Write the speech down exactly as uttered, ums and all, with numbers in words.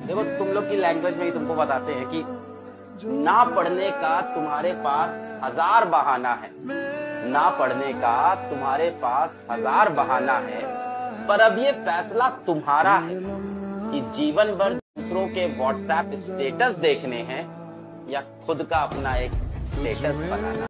देखो तुम लोग की लैंग्वेज में ही तुमको बताते हैं कि ना पढ़ने का तुम्हारे पास हजार बहाना है, ना पढ़ने का तुम्हारे पास हजार बहाना है, पर अब ये फैसला तुम्हारा है कि जीवन भर दूसरों के व्हाट्सएप स्टेटस देखने हैं या खुद का अपना एक स्टेटस बनाना।